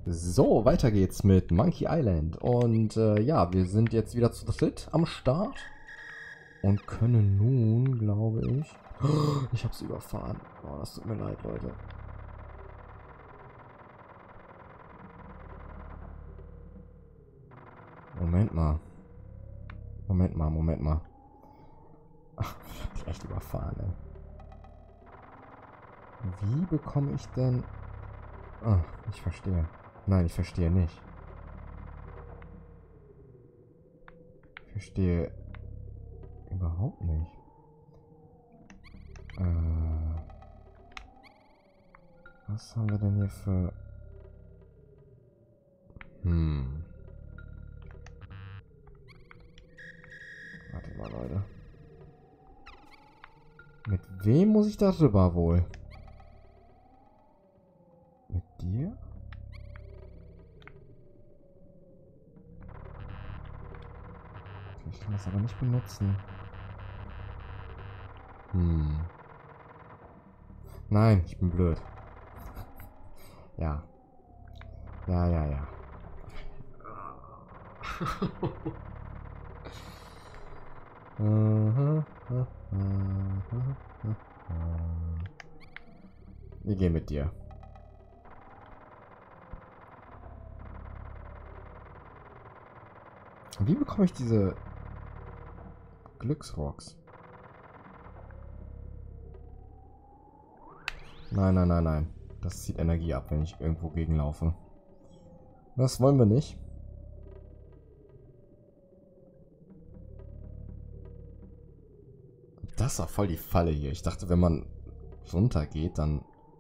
So, weiter geht's mit Monkey Island. Und ja, wir sind jetzt wieder zu dritt am Start. Und können nun, glaube ich... Oh, ich hab's überfahren. Oh, das tut mir leid, Leute. Moment mal. Moment mal. Ach, ich hab dich echt überfahren, ey. Wie bekomme ich denn... Ah, ich verstehe. Nein, ich verstehe nicht. Ich verstehe überhaupt nicht. Was haben wir denn hier für... Warte mal, Leute. Mit wem muss ich darüber wohl? Mit dir? Okay, ich kann das aber nicht benutzen. Nein, ich bin blöd. Ja. Ja. Wir gehen mit dir. Wie bekomme ich diese Glücksrocks? Nein. Das zieht Energie ab, wenn ich irgendwo gegenlaufe. Das wollen wir nicht. Das war voll die Falle hier. Ich dachte, wenn man runter geht, dann...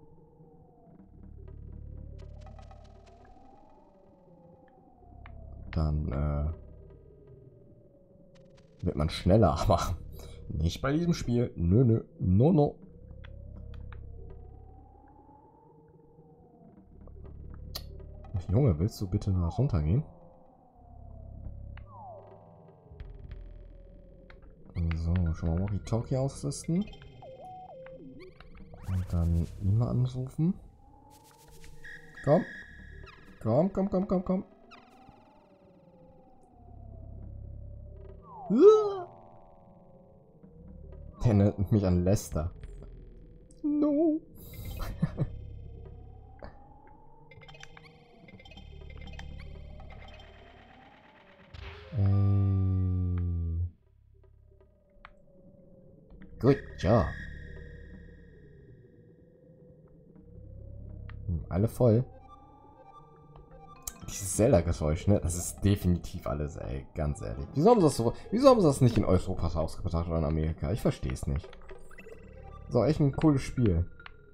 wird man schneller, aber nicht bei diesem Spiel. Nö. No. Junge, willst du bitte noch runtergehen? So, schon mal Walkie-Talkie ausrüsten. Und dann ihn mal anrufen. Komm. Der erinnert mich an Lester. No. Good job. Alle voll. Dieses Zelda-Geräusch, ne? Das ist definitiv alles, ey. Ganz ehrlich. Wieso haben sie das nicht in Europa rausgebracht oder in Amerika? Ich verstehe es nicht. So, echt ein cooles Spiel.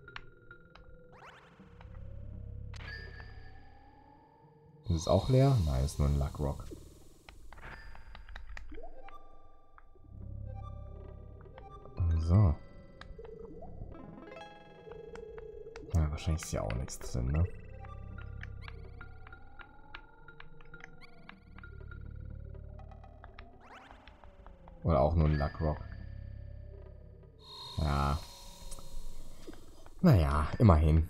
Ist es auch leer? Nein, ist nur ein Luckrock. So. Ja, wahrscheinlich ist ja auch nichts drin, ne? Oder auch nur ein Luckrock. Ja. Naja, immerhin.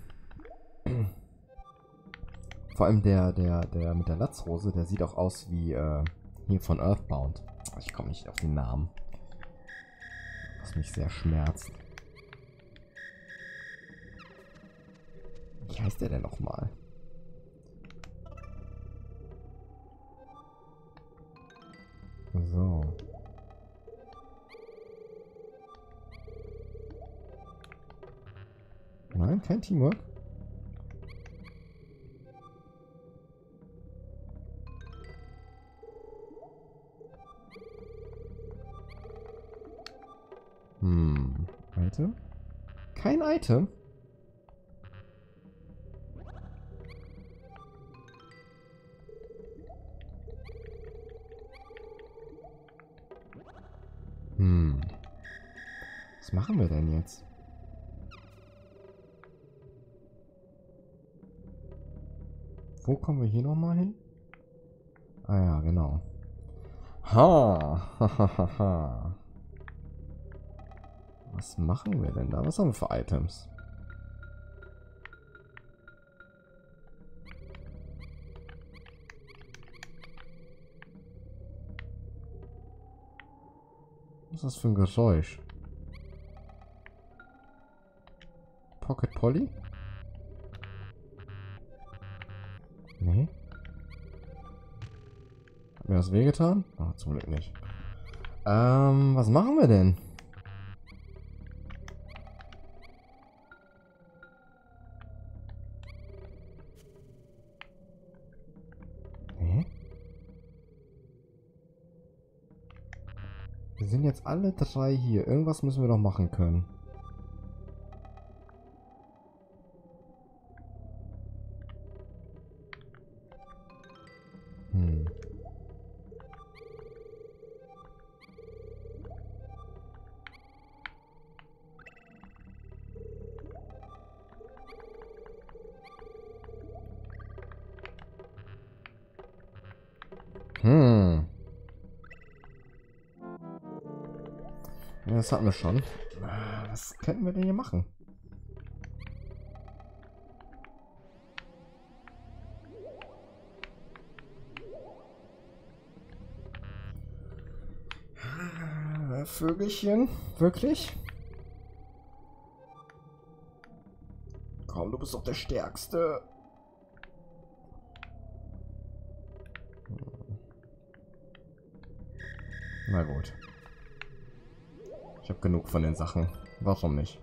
Vor allem der mit der Latzhose, der sieht auch aus wie hier von Earthbound. Ich komme nicht auf den Namen. Was mich sehr schmerzt. Wie heißt der denn nochmal? So. Nein, kein Teamwork. Item? Kein Item? Was machen wir denn jetzt? Wo kommen wir hier nochmal hin? Ah ja, genau. Ha. Was machen wir denn da? Was haben wir für Items? Was ist das für ein Geräusch? Pocket Polly? Nee. Hat mir das wehgetan? Ah, zum Glück nicht. Was machen wir denn? Nee. Wir sind jetzt alle drei hier. Irgendwas müssen wir doch machen können. Ja, das hatten wir schon. Was könnten wir denn hier machen? Vögelchen? Wirklich? Komm, du bist doch der Stärkste. Na gut. Ich habe genug von den Sachen. Warum nicht?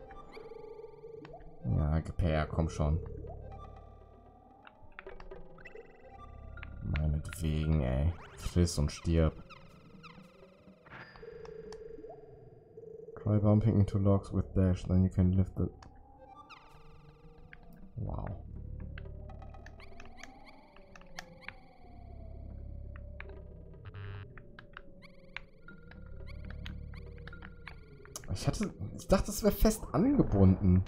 Ja, gib her, komm schon. Meinetwegen, ey. Friss und stirb. Try bumping into logs with dash, then you can lift the... Wow. Ich dachte, es wäre fest angebunden.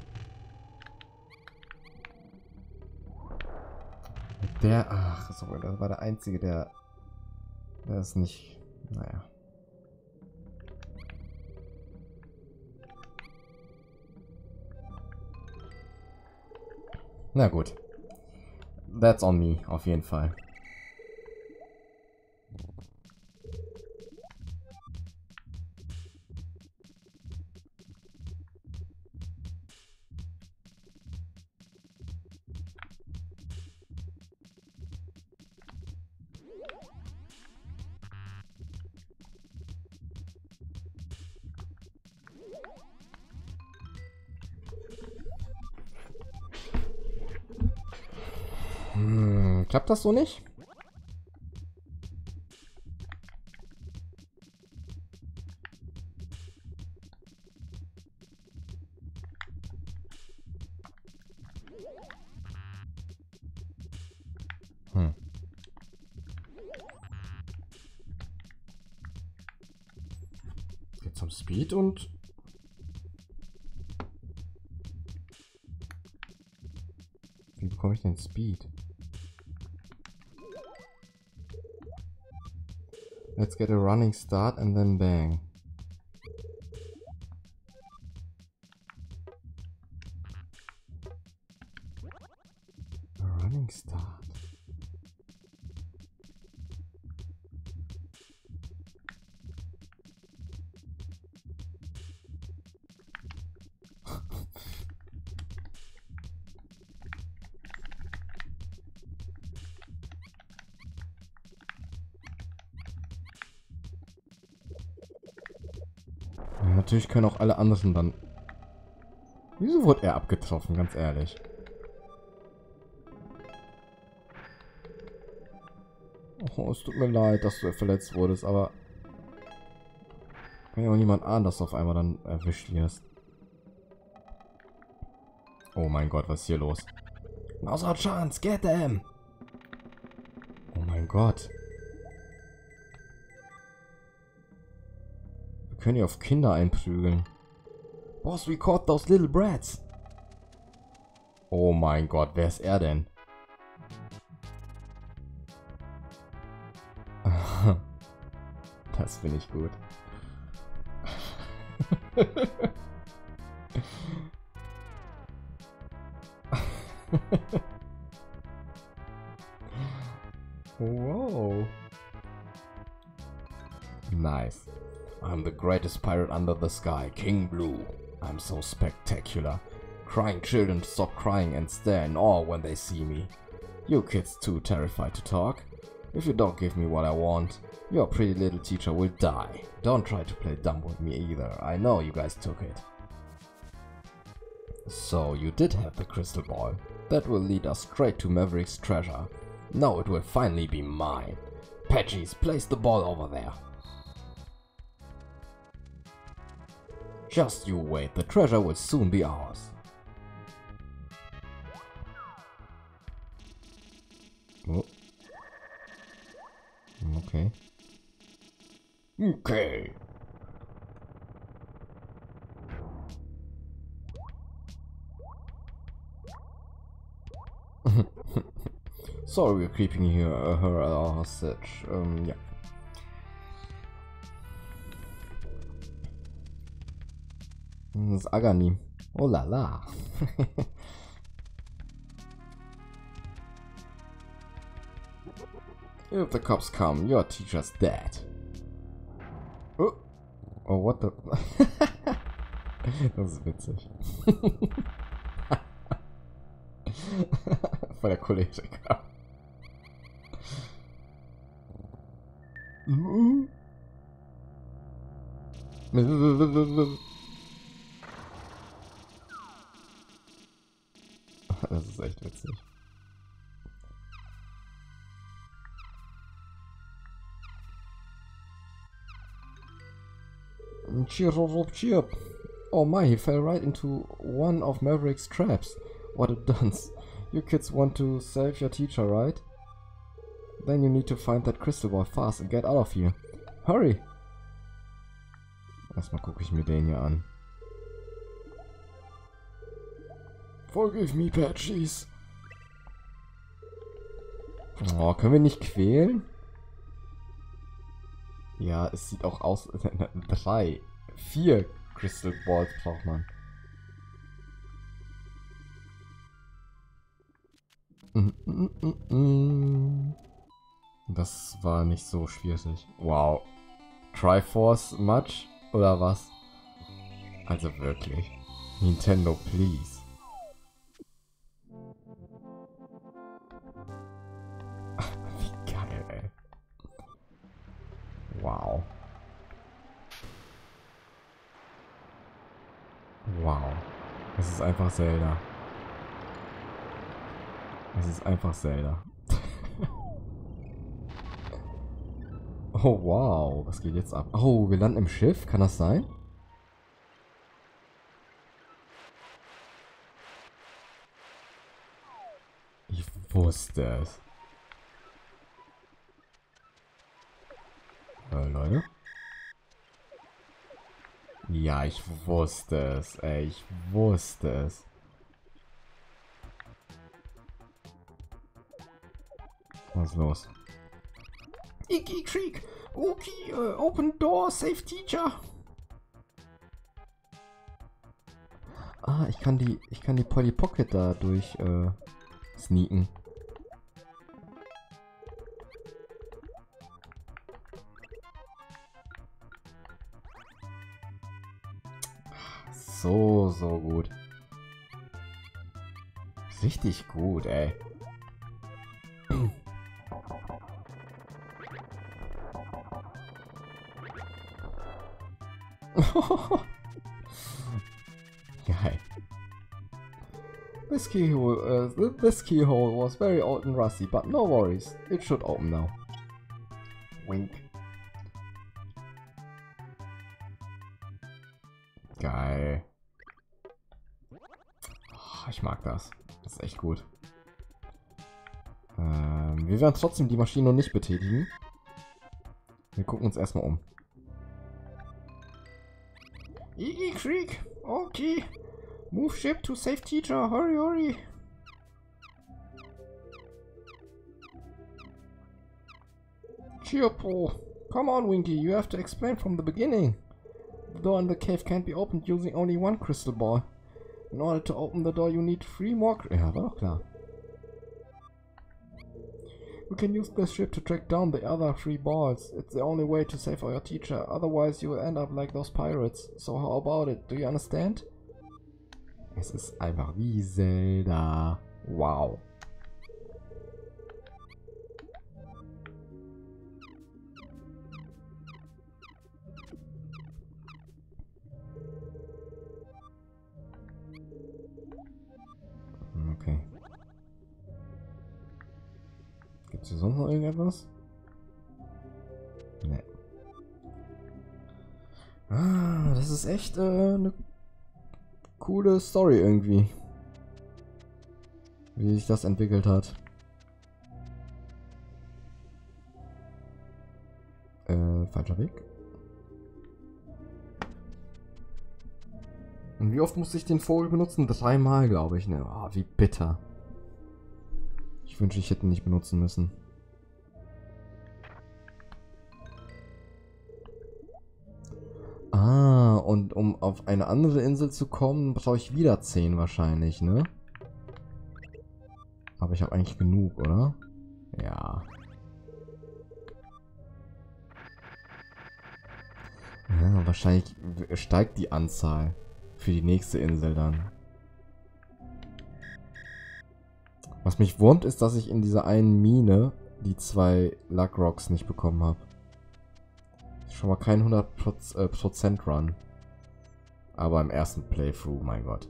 Ach, so, das war der Einzige, der ist nicht, naja. Na gut. That's on me, auf jeden Fall. Klappt das so nicht? Geht zum Speed und... Wie bekomme ich den Speed? Let's get a running start and then bang. A running start. Natürlich können auch alle anderen dann... Wieso wurde er abgetroffen, ganz ehrlich? Oh, es tut mir leid, dass du verletzt wurdest, aber... Kann ja auch niemand ahnen, dass du auf einmal dann erwischt wirst. Oh mein Gott, was ist hier los? Now's our chance, get them! Oh mein Gott. Wir können hier auf Kinder einprügeln. Boss, we caught those little brats. Oh mein Gott, wer ist er denn? Das finde ich gut. Wow. Nice. I'm the greatest pirate under the sky, King Blue. I'm so spectacular. Crying children stop crying and stare in awe when they see me. You kids too terrified to talk. If you don't give me what I want, your pretty little teacher will die. Don't try to play dumb with me either. I know you guys took it. So you did have the crystal ball. That will lead us straight to Maverick's treasure. Now it will finally be mine. Patchies, place the ball over there. Just you wait, the treasure will soon be ours. Oh. Okay. Okay. Sorry, we're keeping her hostage. Yeah. It's Agani. Oh la la. If the cops come, your teacher's dead. Oh, oh what the... Das ist witzig. Voll der Choleriker. Das ist echt witzig. Cheer. Oh my, he fell right into one of Maverick's traps. What a dunce. You kids want to save your teacher, right? Then you need to find that crystal ball fast and get out of here. Hurry! Erstmal gucke ich mir den hier an. Forgive me, Patchies. Oh, können wir nicht quälen? Ja, es sieht auch aus... 3, 4 Crystal Balls braucht man. Das war nicht so schwierig. Wow. Triforce Much? Oder was? Also wirklich. Nintendo, please. Wie geil, ey. Wow. Wow. Es ist einfach Zelda. Es ist einfach Zelda. Oh wow, was geht jetzt ab? Oh, wir landen im Schiff, kann das sein? Ich wusste es. Leute? Ja, ich wusste es, ey, ich wusste es. Was ist los? Icky Creek! Okay, open door, safe teacher! Ah, ich kann die Polly Pocket da durch, sneaken. So gut. Richtig gut, ey. Geil. This keyhole was very old and rusty, but no worries. It should open now. Wink. Geil. Oh, ich mag das. Das ist echt gut. Wir werden trotzdem die Maschine noch nicht betätigen. Wir gucken uns erstmal um. Iggy Creek, okay. Move ship to safe teacher, hurry, hurry. Cheerpo. Come on, Winky, you have to explain from the beginning. The door in the cave can't be opened using only one crystal ball. In order to open the door, you need 3 more. Ja, war doch klar. We can use this ship to track down the other 3 balls. It's the only way to save our teacher. Otherwise you will end up like those pirates. So how about it? Do you understand? Es ist einfach wie Zelda. Wow. Okay. Gibt's hier sonst noch irgendetwas? Nee. Ah, das ist echt eine coole Story irgendwie. Wie sich das entwickelt hat. Falscher Weg. Und wie oft musste ich den Vogel benutzen? 3 Mal, glaube ich. Ne? Oh, wie bitter. Ich wünsche, ich hätte ihn nicht benutzen müssen. Ah, und um auf eine andere Insel zu kommen, brauche ich wieder 10 wahrscheinlich, ne? Aber ich habe eigentlich genug, oder? Ja. Ja, wahrscheinlich steigt die Anzahl für die nächste Insel dann. Was mich wurmt, ist, dass ich in dieser einen Mine die 2 Luck Rocks nicht bekommen habe. Schon mal kein 100% Run. Aber im ersten Playthrough, mein Gott.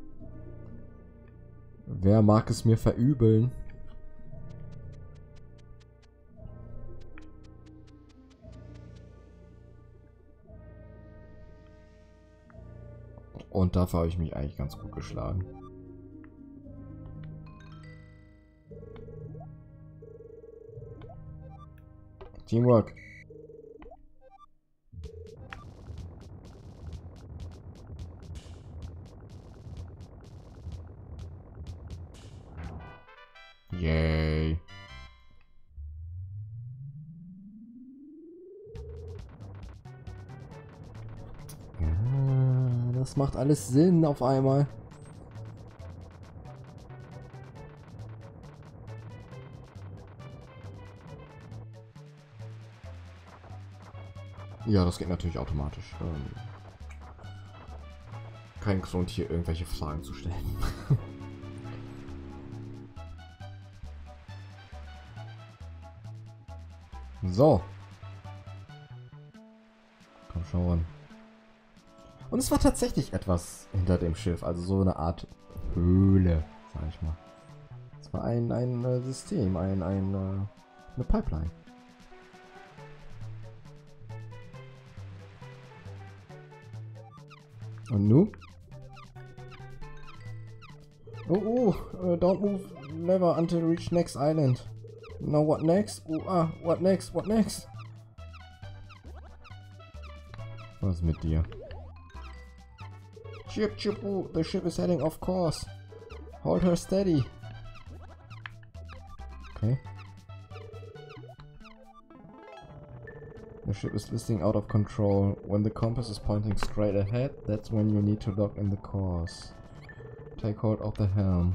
Wer mag es mir verübeln? Und dafür habe ich mich eigentlich ganz gut geschlagen. Teamwork. Yay. Ja, das macht alles Sinn auf einmal. Ja, das geht natürlich automatisch. Kein Grund hier irgendwelche Fragen zu stellen. So. Komm schon. Und es war tatsächlich etwas hinter dem Schiff, also so eine Art Höhle, sag ich mal. Es war ein System, eine Pipeline. Und nun? Don't move never until reach next island. Now what next? What next? What next? Was ist mit dir? Chip, the ship is heading off course. Hold her steady. Okay. The ship is listing out of control. When the compass is pointing straight ahead, that's when you need to lock in the course. Take hold of the helm.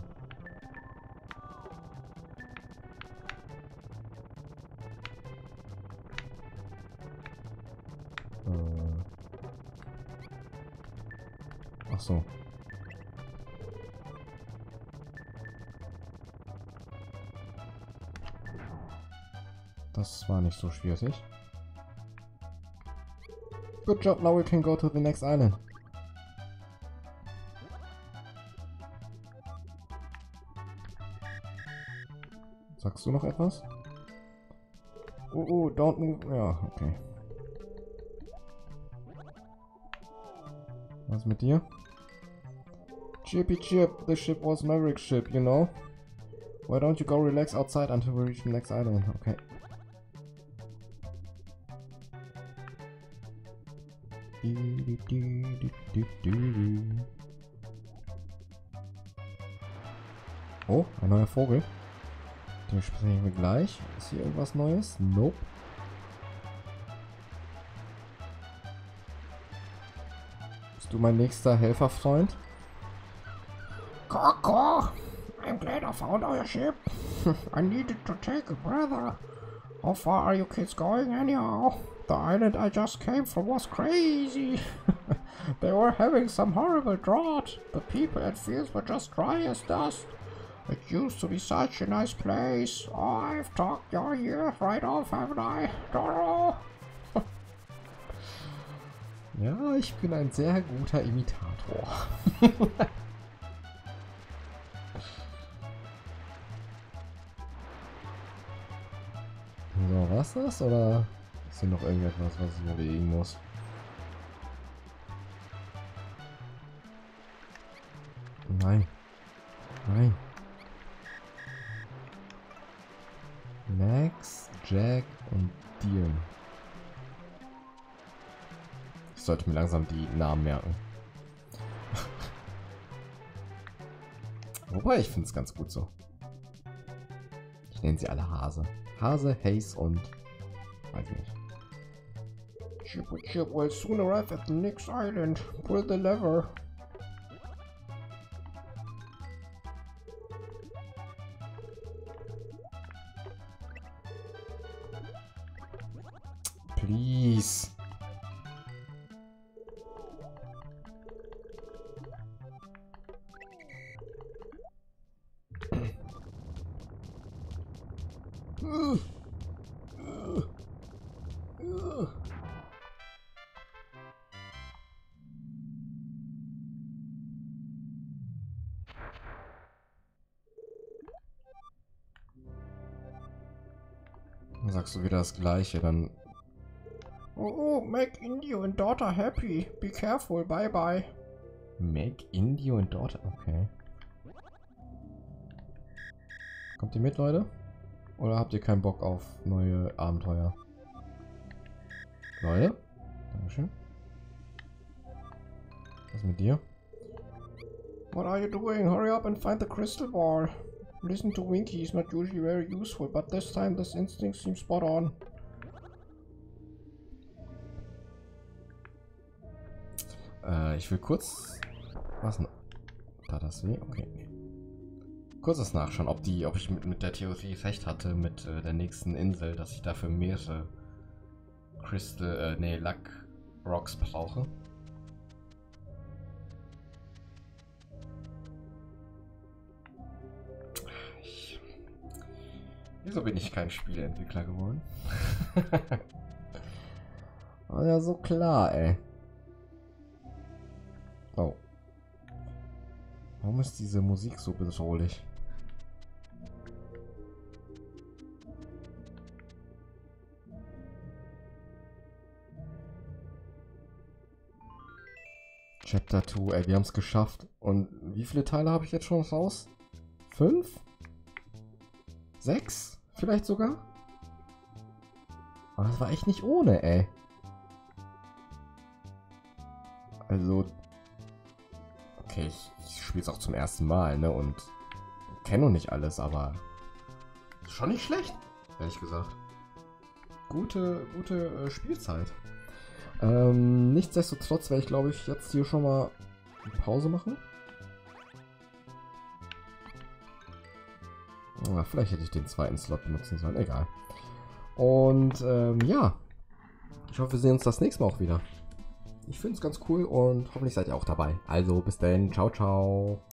Ach so. Das war nicht so schwierig. Good job, now we can go to the next island. Sagst du noch etwas? Don't move. Ja, okay. Was mit dir? Chippy Chip, the ship was Maverick's ship, you know? Why don't you go relax outside until we reach the next island? Okay. Oh, ein neuer Vogel. Den sprechen wir gleich. Ist hier irgendwas Neues? Nope. Bist du mein nächster Helferfreund? Koko, I'm glad I found our ship. I needed to take a breather. How far are you kids going anyhow? The island I just came from was crazy. They were having some horrible drought. The people and fields were just dry as dust. It used to be such a nice place. Oh, I've talked your ears right off, haven't I, Doro? Ja, ich bin ein sehr guter Imitator. So, was das? Oder ist hier noch irgendetwas, was ich überlegen muss? Nein. Nein. Max, Jack und Dean. Ich sollte mir langsam die Namen merken. Wobei, ich finde es ganz gut so. Ich nenne sie alle Hase. Hase, Haze und... weiß ich nicht. Ship will soon arrive at the next island. Pull the lever. Please. Dann sagst du wieder das Gleiche, dann... Oh, make Indio and daughter happy. Be careful, bye bye. Make Indio and Daughter? Okay. Kommt ihr mit, Leute? Oder habt ihr keinen Bock auf neue Abenteuer? Leute? Dankeschön. Was ist mit dir? What are you doing? Hurry up and find the crystal ball. Listen to Winky, he's not usually very useful, but this time this instinct seems spot on. Ich will kurz... Was denn? Da das weh? Okay. Kurzes Nachschauen, ob ich mit der Theorie recht hatte, mit der nächsten Insel, dass ich dafür mehrere Luck Rocks brauche. Wieso bin ich kein Spieleentwickler geworden? War ja so klar, ey. Oh. Warum ist diese Musik so bedrohlich? Chapter 2, ey, wir haben es geschafft. Und wie viele Teile habe ich jetzt schon raus? 5? 6? Vielleicht sogar? Aber das war echt nicht ohne, ey. Also... Okay, ich spiele es auch zum ersten Mal, ne? Und kenne noch nicht alles, aber... Schon nicht schlecht, ehrlich gesagt. Gute Spielzeit. Nichtsdestotrotz werde ich, glaube ich, jetzt hier schon mal eine Pause machen. Oh, vielleicht hätte ich den zweiten Slot benutzen sollen, egal. Und ja, ich hoffe, wir sehen uns das nächste Mal auch wieder. Ich finde es ganz cool und hoffentlich seid ihr auch dabei. Also bis dann, ciao, ciao.